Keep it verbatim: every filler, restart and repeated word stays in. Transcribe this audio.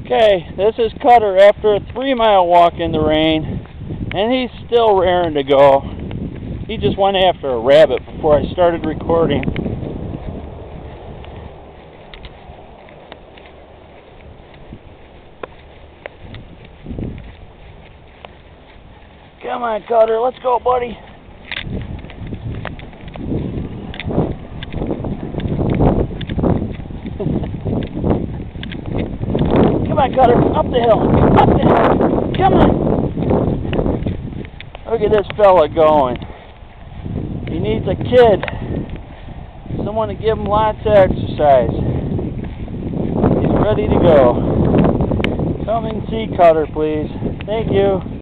Okay, this is Cutter after a three mile walk in the rain, and he's still raring to go. He just went after a rabbit before I started recording. Come on, Cutter, let's go, buddy. Come on, Cutter, up the hill, up the hill, come on. Look at this fella going. He needs a kid, someone to give him lots of exercise. He's ready to go. Come and see Cutter, please. Thank you.